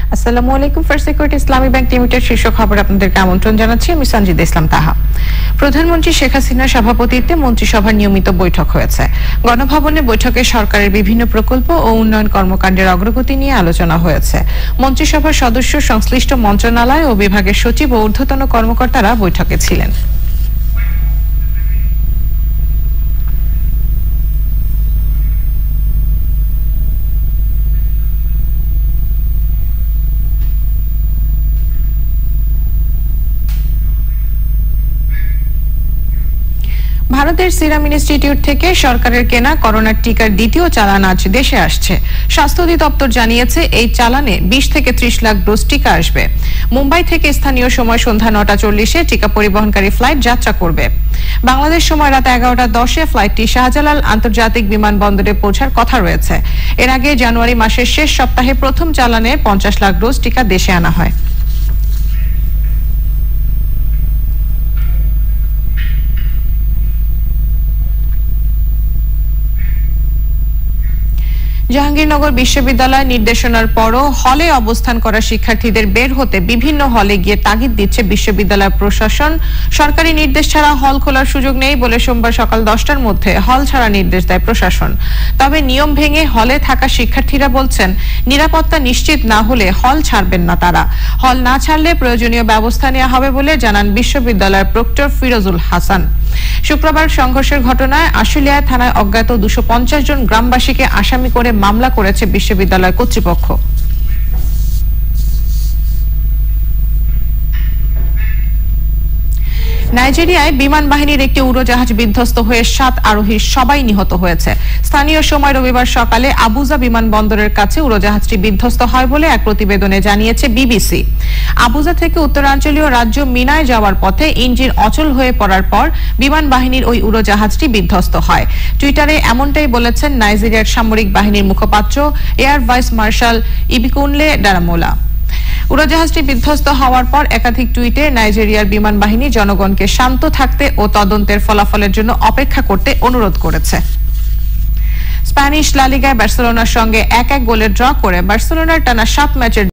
আসসালামু আলাইকুম। First security Islami bank limited শীর্ষ খবর আপনাদেরকে আমন্ত্রণ জানাচ্ছি। আমি সঞ্জিদা ইসলাম তাহা। প্রধানমন্ত্রী শেখ হাসিনার সভাপতিত্বে মন্ত্রিসভার নিয়মিত বৈঠক হয়েছে। গণভবনে বৈঠকে সরকারের বিভিন্ন প্রকল্প ও উন্নয়ন কর্মকাণ্ডের অগ্রগতি নিয়ে আলোচনা হয়েছে। মন্ত্রিসভার সদস্য, সংশ্লিষ্ট মন্ত্রণালয় ও বিভাগের সচিব ও ঊর্ধ্বতন কর্মকর্তারা বৈঠকে ছিলেন। ভারতের সিরাম ইনস্টিটিউট থেকে সরকারের কেনা করোনার টিকার দ্বিতীয় চালান আজ দেশে আসছে। স্বাস্থ্য অধিদপ্তর জানিয়েছে এই চালানে 20 থেকে 30 লাখ ডোজ টিকা আসবে। মুম্বাই থেকে স্থানীয় সময় সন্ধ্যা 9:40-এ টিকা পরিবহনকারী ফ্লাইট যাত্রা করবে। বাংলাদেশ সময় রাত 11:10-এ ফ্লাইটটি শাহজালাল আন্তর্জাতিক বিমানবন্দরে পৌঁছার কথা রয়েছে। এর আগে জানুয়ারি মাসের শেষ সপ্তাহে প্রথম চালানে 50 লাখ ডোজ টিকা দেশে আনা হয়। জাহাঙ্গীরনগর বিশ্ববিদ্যালয় নির্দেশনার পরও হলে অবস্থান করা শিক্ষার্থীদের বের হতে বিভিন্ন হলে গিয়ে তাগিদ দিচ্ছে বিশ্ববিদ্যালয় প্রশাসন। সরকারি নির্দেশ ছাড়া হল খোলার সুযোগ নেই বলে সোমবার সকাল 10টার মধ্যে হল ছাড়া নির্দেশ দেয় প্রশাসন। তবে নিয়ম ভেঙে হলে থাকা শিক্ষার্থীরা বলছেন, নিরাপত্তা নিশ্চিত না হলে হল ছাড়বেন না তারা। হল না ছাড়লে প্রয়োজনীয় ব্যবস্থা নেওয়া হবে বলে জানান বিশ্ববিদ্যালয়ের প্রক্টর ফিরোজুল হাসান। শুক্রবার সংঘর্ষের ঘটনায় আশুলিয়া থানায় অজ্ঞাত 250 জন গ্রামবাসীকে আসামি করে মামলা করেছে বিশ্ববিদ্যালয় কর্তৃপক্ষ। নাইজেরিয়ায় বিমান বাহিনীর একটি উড়োজাহাজ বিধ্বস্ত হয়ে 7 আরোহীর সবাই নিহত হয়েছে। স্থানীয় সময় রবিবার সকালে আবুজা বিমানবন্দরের কাছে উড়োজাহাজটি বিধ্বস্ত হয় বলে এক প্রতিবেদনে জানিয়েছে বিবিসি। আবুজা থেকে উত্তরাঞ্চলীয় রাজ্য মিনায় যাওয়ার পথে ইঞ্জিন অচল হয়ে পড়ার পর বিমান বাহিনীর ওই উড়োজাহাজটি বিধ্বস্ত হয়। টুইটারে এমনটাই বলেছেন নাইজেরিয়ার সামরিক বাহিনীর মুখপাত্র air vice marshal Ibikunle Daramola. উড়োজাহাজটি বিধ্বস্ত হওয়ার পর একাধিক টুইটে নাইজেরিয়ার বিমান বাহিনী জনগণকে শান্ত থাকতে ও তদন্তের ফলাফলের জন্য অপেক্ষা করতে অনুরোধ করেছে। স্প্যানিশ লা লিগায় বার্সেলোনার সঙ্গে 1-1 গোলে ড্র করে বার্সেলোনার টানা 7 ম্যাচের